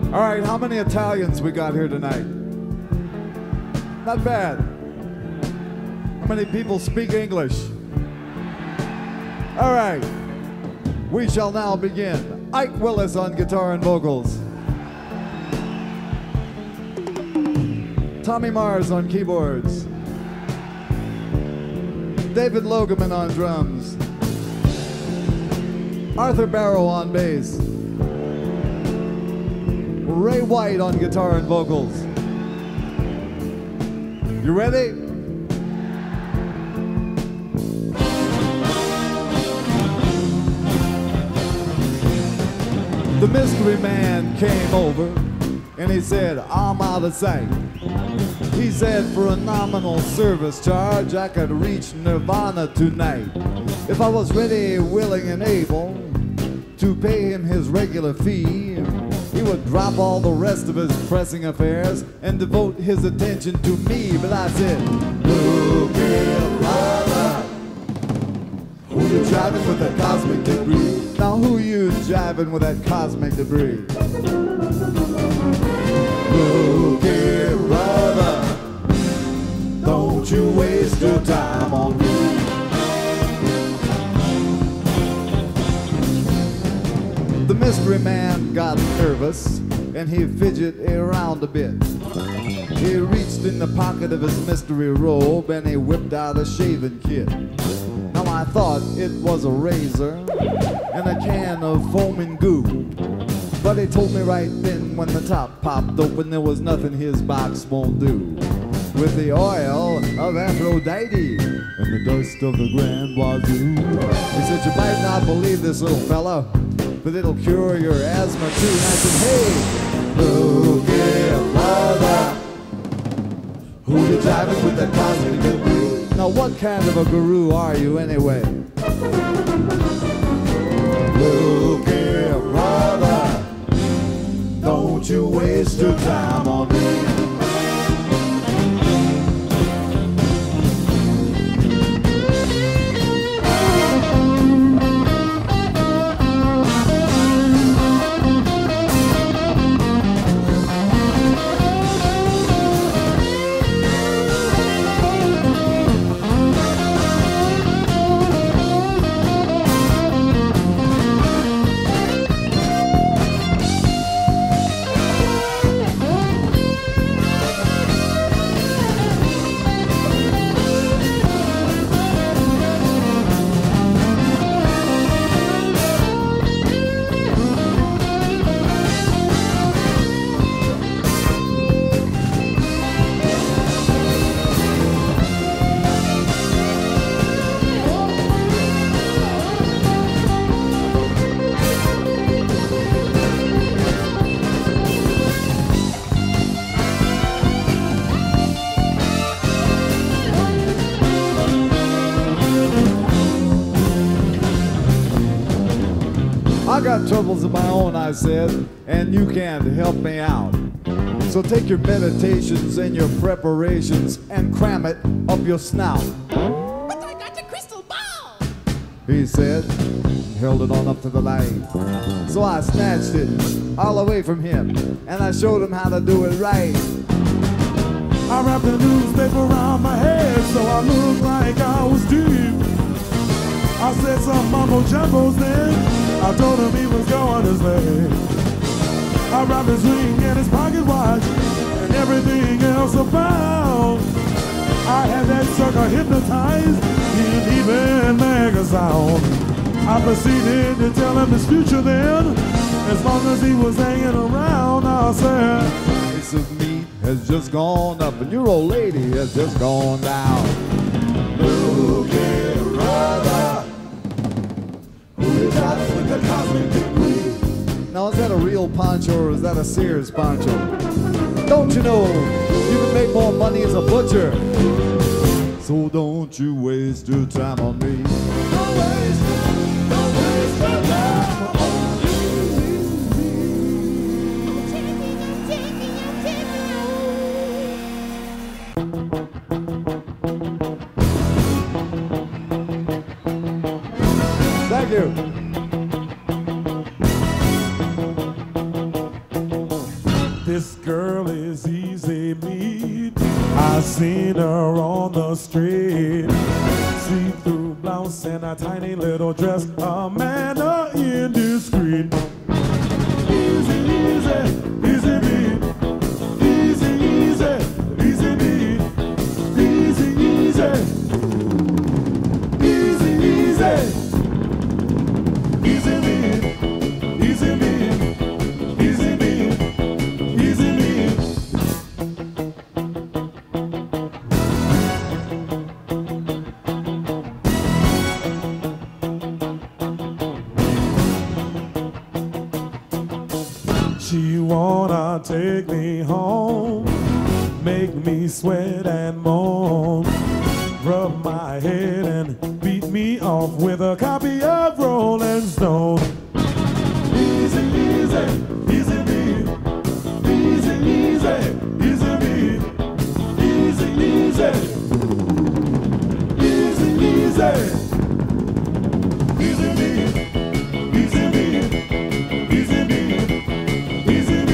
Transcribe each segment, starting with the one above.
All right, how many Italians we got here tonight? Not bad. How many people speak English? All right, we shall now begin. Ike Willis on guitar and vocals. Tommy Mars on keyboards. David Logeman on drums. Arthur Barrow on bass. Ray White on guitar and vocals. You ready? The mystery man came over and he said, I'm out of sight. He said, for a nominal service charge, I could reach Nirvana tonight. If I was ready, willing, and able to pay him his regular fee, he would drop all the rest of his pressing affairs and devote his attention to me. But I said, look here, brother, who you driving with that cosmic debris? Now who you jiving with that cosmic debris? Look here, brother, don't you waste your time on me. The mystery man got nervous and he fidgeted around a bit. He reached in the pocket of his mystery robe and he whipped out a shaving kit. Now I thought it was a razor and a can of foaming goo, but he told me right then when the top popped open there was nothing his box won't do. With the oil of Aphrodite and the dust of the Grand Wazoo. He said, you might not believe this, little fella, but it'll cure your asthma too. And I said, hey, look here, brother, who you driving with that cosmic debris? Now what kind of a guru are you anyway? Look here, brother, don't you waste your time on me. I got troubles of my own, I said, and you can't help me out. So take your meditations and your preparations and cram it up your snout. But I got your crystal ball, he said, held it on up to the light. So I snatched it all away from him, and I showed him how to do it right. I wrapped the newspaper around my head so I looked like I was deep. I said some mumbo jumbos then. I told him he was going to slay. I wrapped his ring and his pocket watch and everything else about. I had that sucker hypnotized, he didn't even make a sound. I proceeded to tell him his future then, as long as he was hanging around. I said, piece of meat has just gone up and your old lady has just gone down. Look here, brother, who you driving with the cosmic debris? Now is that a real poncho or is that a Sears poncho? Don't you know you can make more money as a butcher? So don't you waste your time on me. Don't waste your time on Thank you. This girl is easy meat. I seen her on the street. See-through blouse and a tiny little dress. A manner indiscreet. Easy, easy, easy meat. Easy, easy, easy meat. Easy, easy. Easy, easy. Easy meat. Easy meat. Easy meat. Easy meat. She wanna take me home, make me sweat and moan, rub my head and beat me off with a copy of Rolling Stone. Easy, easy, easy me. Easy, easy, easy me. Easy, easy. Easy, easy. Easy me. Easy me. Easy me. Easy me.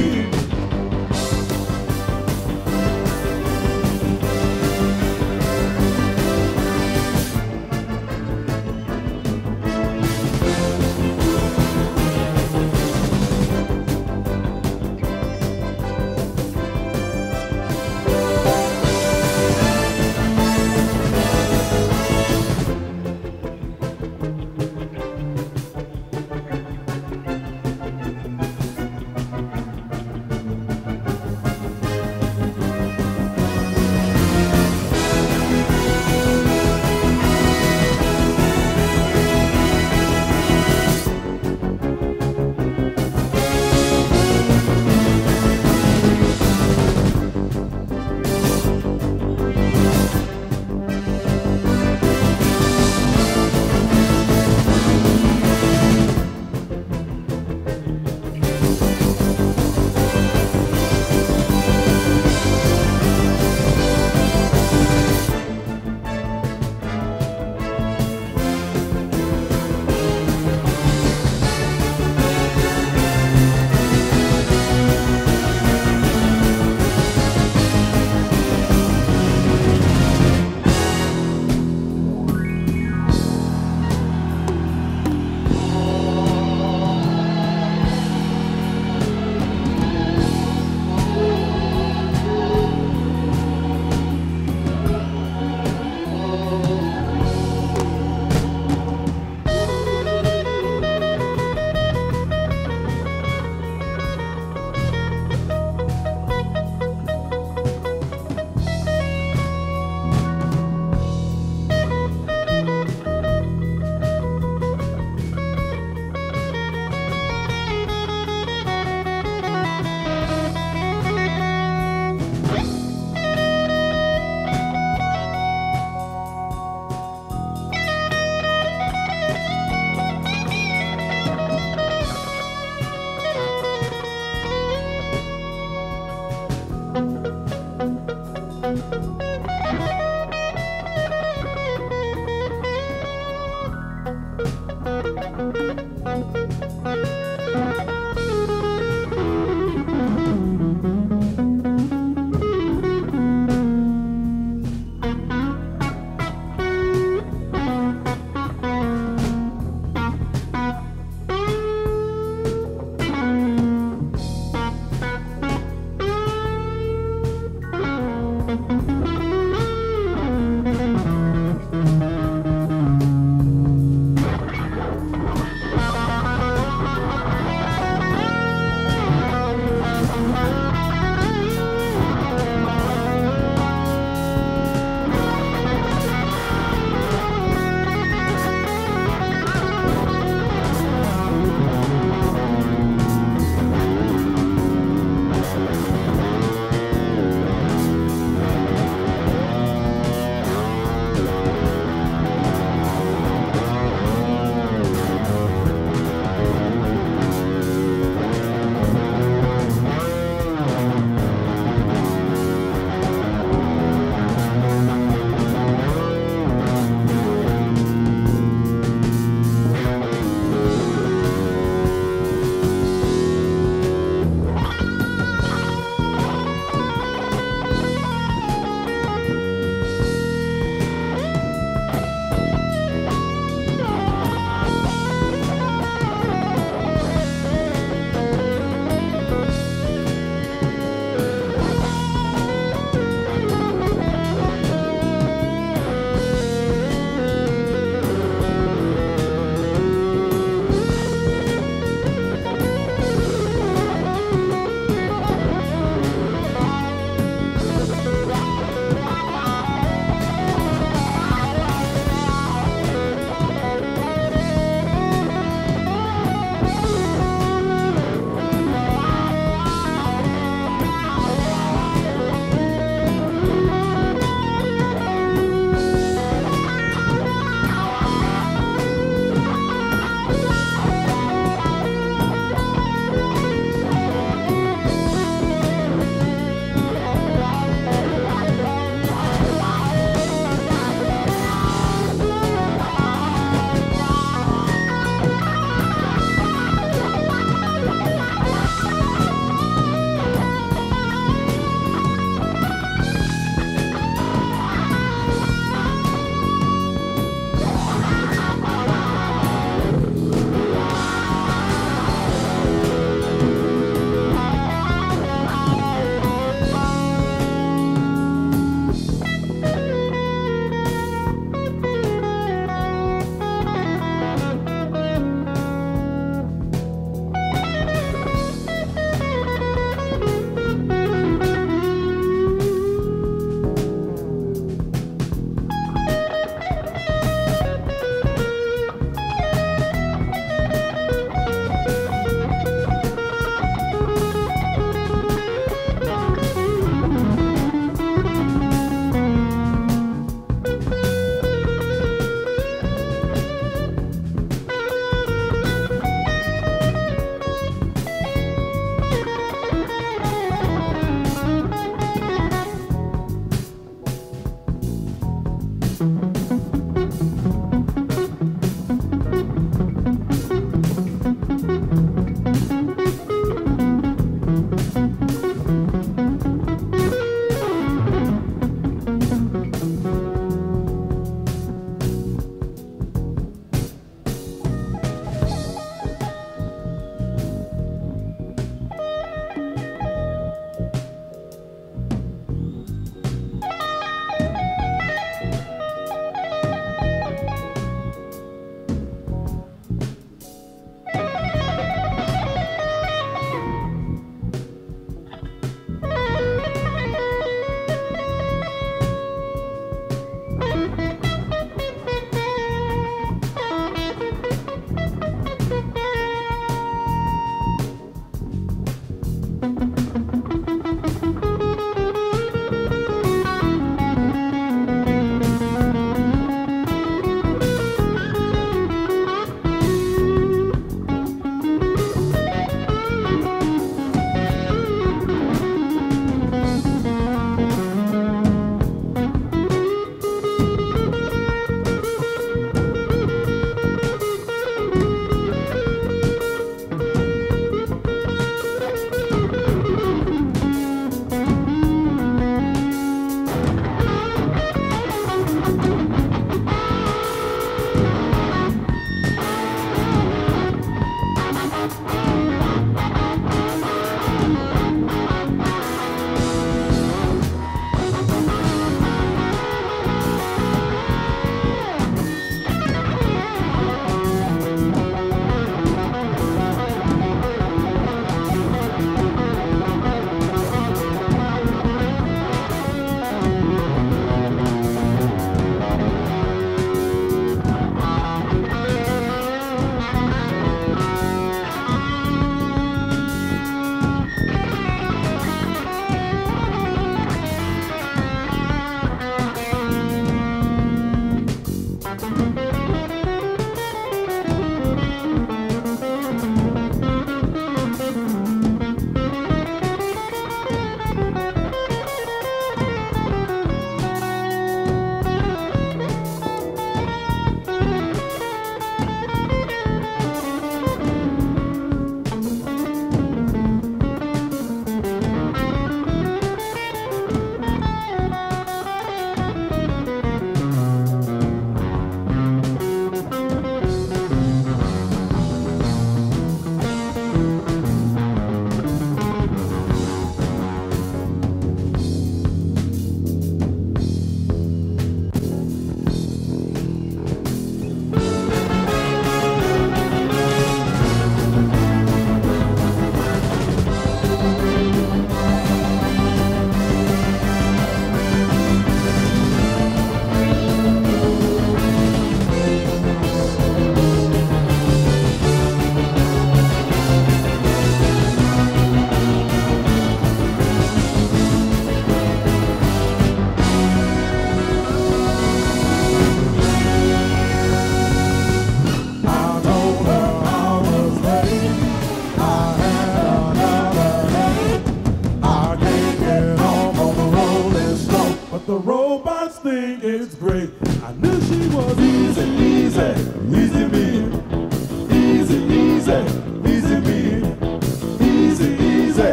it's great. I knew she was easy, easy, easy me. Easy, easy, easy me. Easy, easy.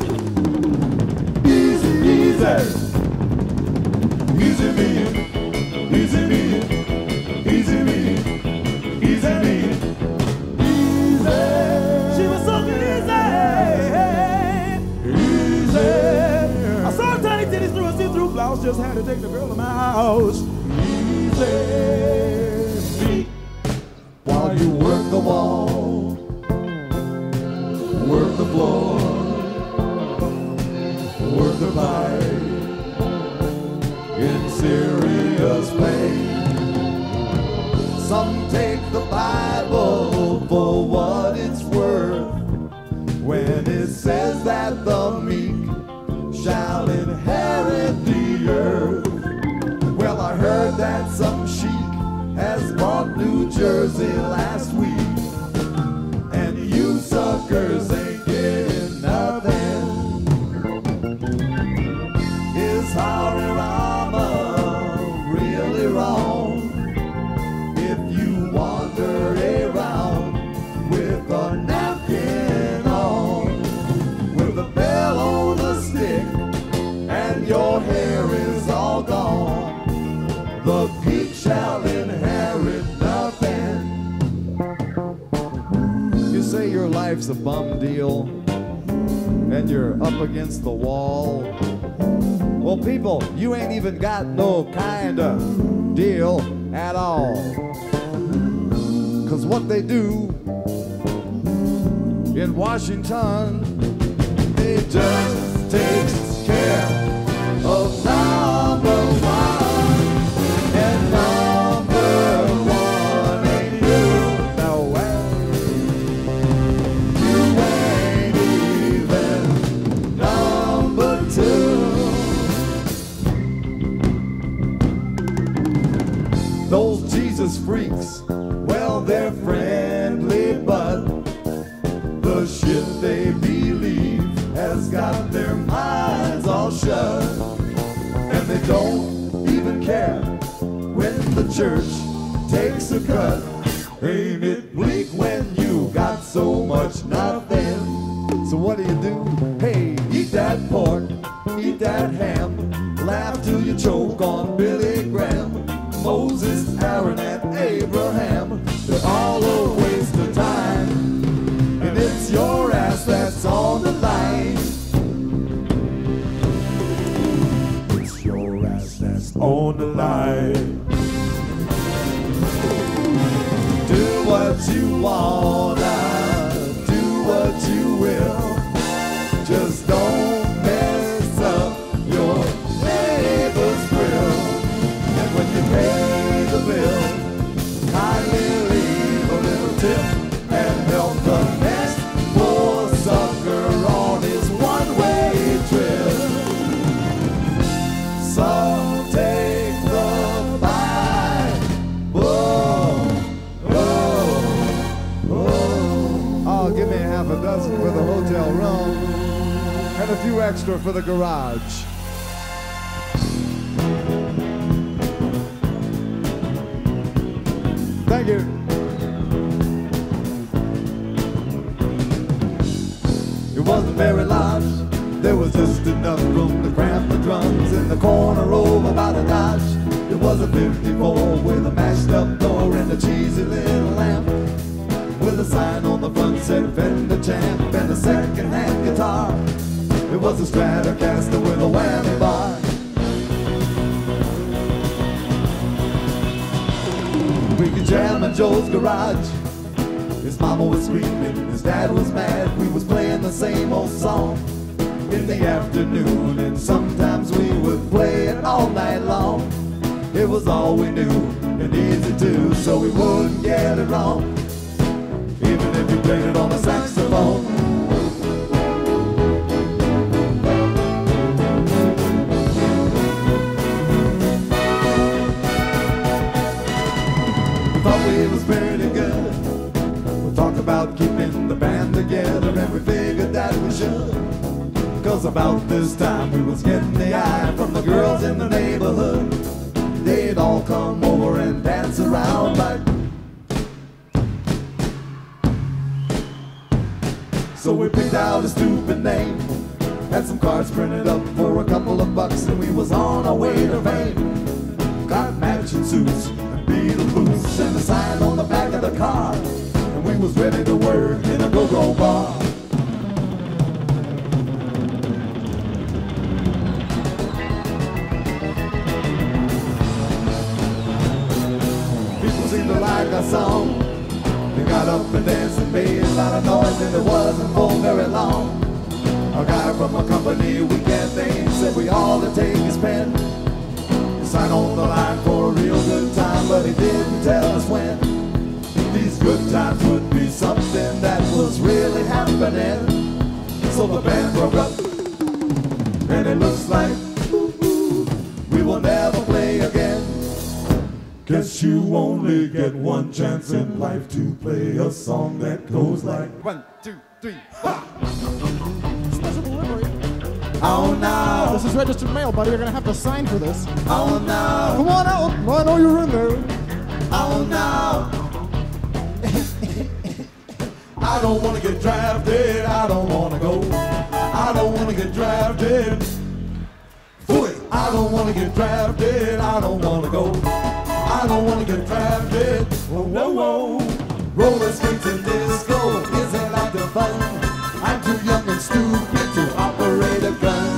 Easy, easy. Easy me. Easy me. Easy me. Easy me. Easy. She was so easy. Easy. I saw her tiny titties through a see-through blouse. Just had to take the girl to my house. Easy. While you work the wall, work the floor, work the pipe in serious pain. Some take the Bible for what it's worth when it says that the meek shall inherit the earth. Well, I heard that some sheik has bought New Jersey last week, and you suckers ain't getting nothing. Is Hari Rama really wrong if you wander around with a napkin on, with a bell on a stick, and your hair is all gone? The peak shall inherit nothing. You say your life's a bum deal and you're up against the wall. Well, people, you ain't even got no kind of deal at all. 'Cause what they do in Washington, it just takes care of number one. And number one ain't you. No way. You ain't even number two. Those Jesus freaks, well, they're friendly, but the shit they believe has got their minds all shut. And they don't even care when the church takes a cut. Ain't it bleak when you got so much nothing? So what do? Hey, eat that pork, eat that ham, laugh till you choke on Billy Graham, Moses, Aaron, and Abraham. They're all a waste of time, and it's your ass that's on the line. It's your ass that's on the line. Do what you wanna, do what you will. Just don't mess up your neighbor's grill. And when you pay the bill, kindly leave a little tip and help the next poor sucker on his one-way trip. So take the give me half a dozen for the hotel room and a few extra for the garage. Thank you. It wasn't very large. There was just enough room to cram the drums in the corner over by the Dodge. It was a 54 with a mashed up door and a cheesy little lamp, with a sign on the front said Fender Champ and a second-hand guitar. It was a Stratocaster with a whammy bar. We could jam in Joe's garage. His mama was screaming, his dad was mad. We was playing the same old song in the afternoon, and sometimes we would play it all night long. It was all we knew and easy too, so we wouldn't get it wrong, even if you played it on the saxophone. We thought we was pretty good. We talked about keeping the band together, and we figured that we should. 'Cause about this time we was getting the eye from the girls in the neighborhood. they'd all come over and dance around like. So we picked out a stupid name, had some cards printed up for a couple of bucks, and we was on our way to fame. Got matching suits and Beatle boots and a sign on the back of the car, and we was ready to work in a go-go bar. People seemed to like our song. They got up and danced and made a lot of noise, and it wasn't for very long. A guy from a company we can't name said we all to take his pen, sign on the line for a real good time, but he didn't tell us when. These good times would be something that was really happening. So the band broke up, and it looks like we will never play again. Guess you only get one chance in life to play a song that goes like 1, 2, 3, 4. Special delivery. Oh no! This is registered mail, buddy. You're gonna have to sign for this. Oh no! Come on out. I know you're in there. Oh no! I don't wanna get drafted. I don't wanna go. I don't wanna get drafted. I don't wanna get drafted. I don't wanna go. I don't wanna get drafted. Whoa, whoa, whoa. Roller skates and disco isn't like the fun. I'm too young and stupid to operate a gun.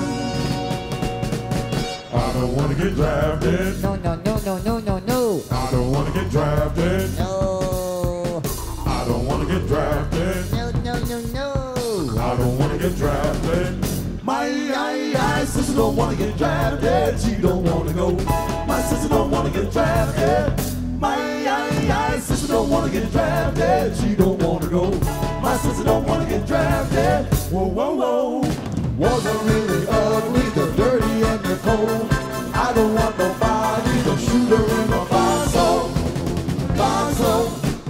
I don't wanna get drafted. No, no, no, no, no, no, no. I don't wanna get drafted. No. I don't wanna get drafted. No, no, no, no. I don't wanna get drafted. My sister don't wanna get drafted. She don't wanna go. My sister don't wanna get drafted. My sister don't wanna get drafted. She don't wanna go. My sister don't wanna get drafted. Whoa, whoa, whoa. Wasn't really ugly, the dirty and the cold. I don't want nobody to shoot her in the foxhole. Foxhole.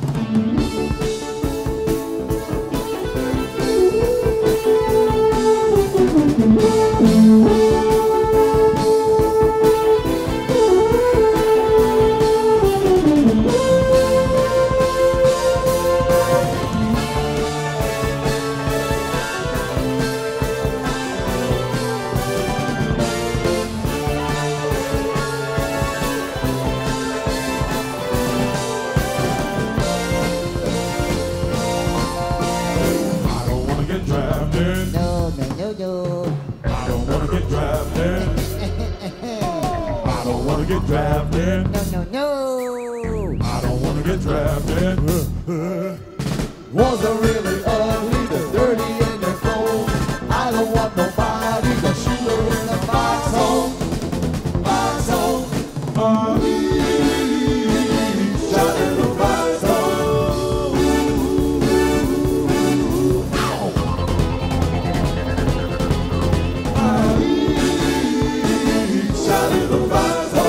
Get drafted. No, no, no. I don't wanna get drafted. Wasn't really ugly, the dirty and the cold. I don't want nobody to shoot her in the foxhole. Foxhole. Shot in the foxhole. Shot in the foxhole.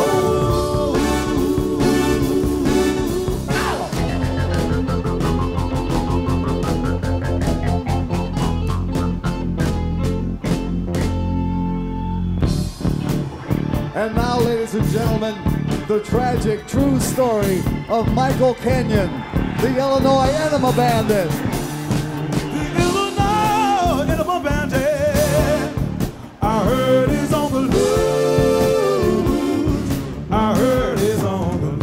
And now, ladies and gentlemen, the tragic true story of Michael Kenyon, the Illinois Enema Bandit. The Illinois Enema Bandit. I heard he's on the loose. I heard he's on the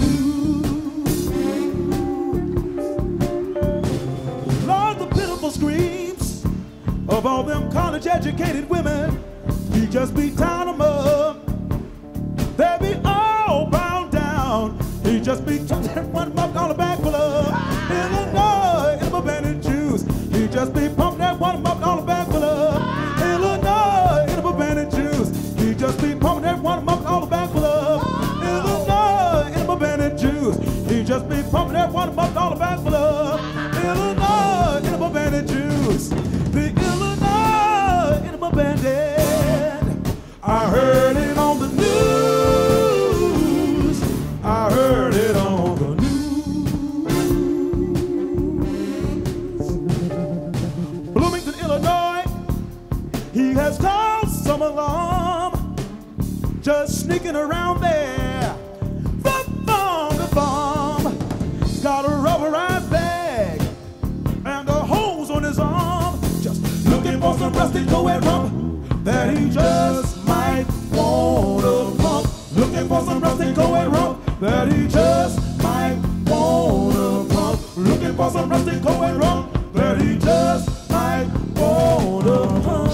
loose. Lord, the pitiful screams of all them college-educated women. He just be tying them up. They be all bound down. He just be that one up on the back full of Illinois Enema Bandit juice. He just be pumping that one up on the back full of Illinois Enema Bandit juice. He just be pumping that one up on the back full of Illinois Enema Bandit juice. He just be pumping that one up on the back full of Illinois Enema Bandit juice. The Illinois Enema Bandit. I heard it on the news. I heard it on the news. Bloomington, Illinois, he has caused some alarm, just sneaking around there, some rusty co-ed rum that he just might wanna pump. Looking for some rusty co-ed rum that he just might wanna pump. Looking for some rusty co-ed rum that he just might wanna pump.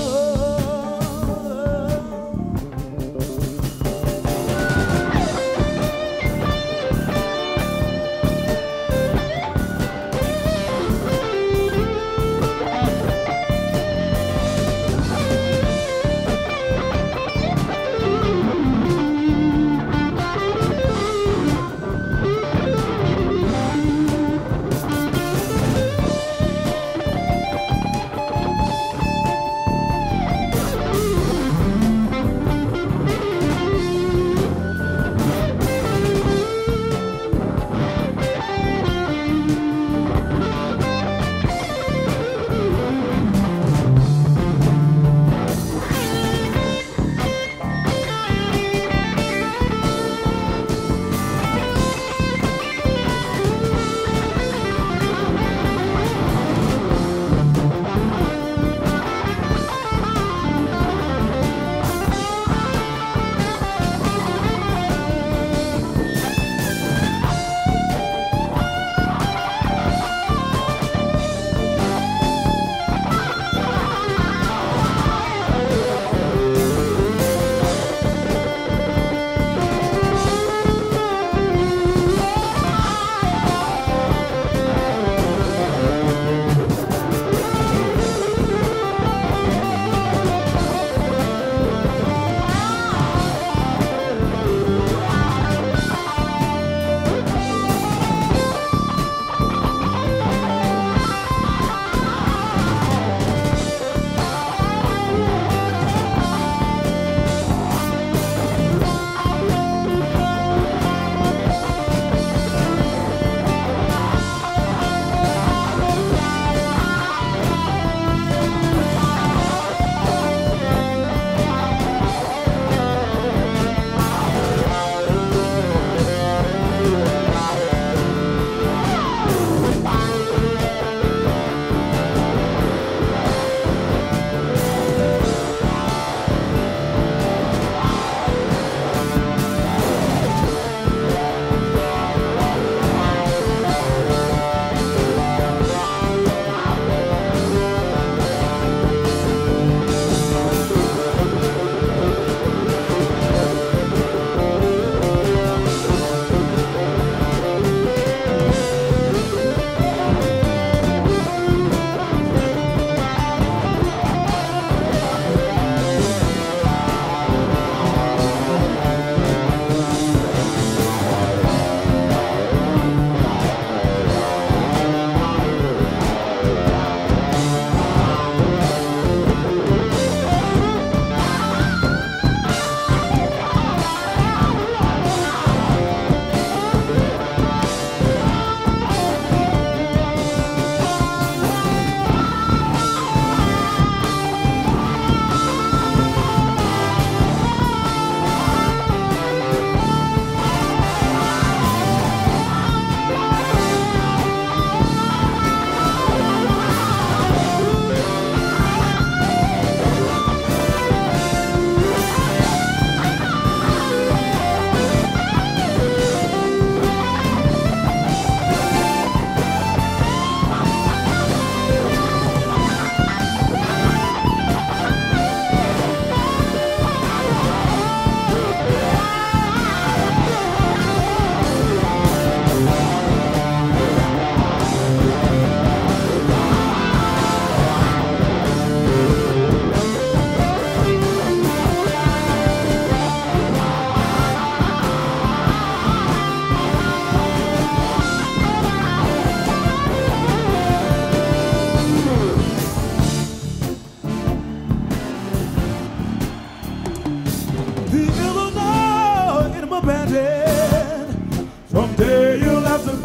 Someday you'll have to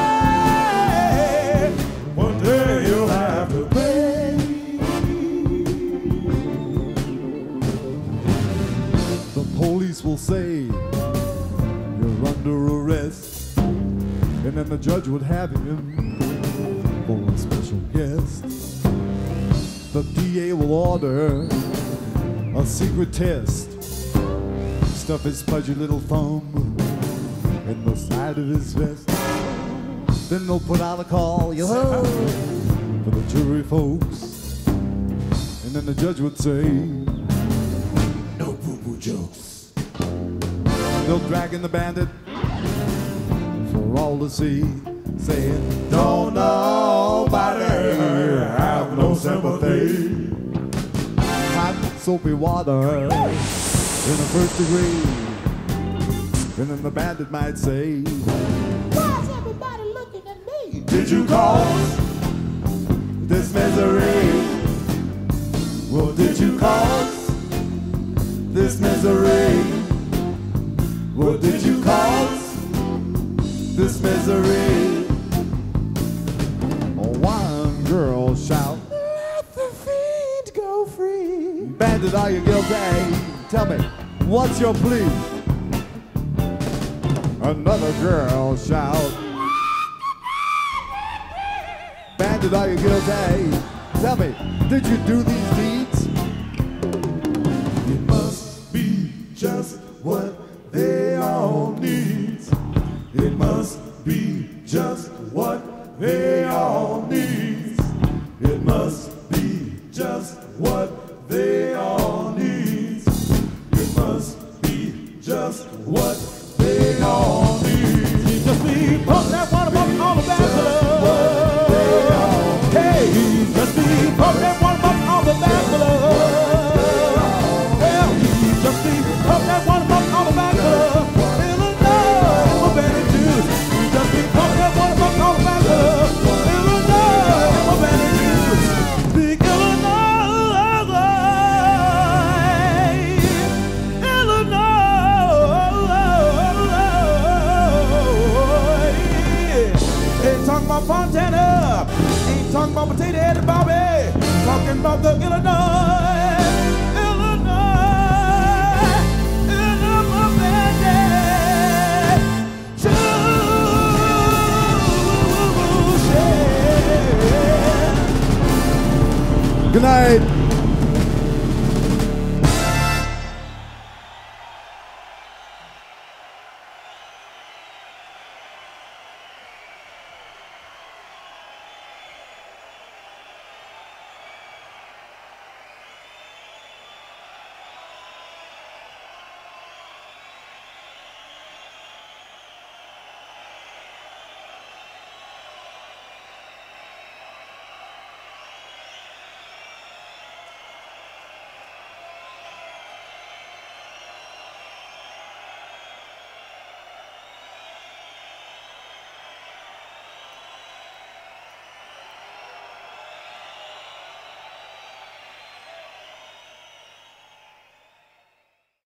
pay. One day you'll have to pay. The police will say you're under arrest, and then the judge would have him for a special guest. the DA will order a secret test. Stuff his pudgy little thumb in the side of his vest. Then they'll put out a call, yo-ho, for the jury folks. And then the judge would say, no poo-poo jokes. They'll drag in the bandit for all to see, saying, don't nobody have no sympathy. Hot soapy water in the first degree. And then the bandit might say, why's everybody looking at me? Did you cause this misery? Well, did you cause this misery? Well, did you cause this misery? One girl shout, let the fiend go free. Bandit, are you guilty? Tell me, what's your plea? Another girl shout, bandit, are you guilty? Tell me, did you do these deeds? It must be just what they all need. It must be just what they all need. It must be just what they all need. It must be just what they all need. Just be pump that water pump all the back. Hey, just be pump that water pump all the back. Well, just be pump that water pump all the back. Illinois, I'm a bandit too. Just be pump that water pump all the back. Illinois, I'm a bandit too. Big Fontana, ain't talking about potato headed Bobby, talking about the Illinois, Illinois bandit. Good night.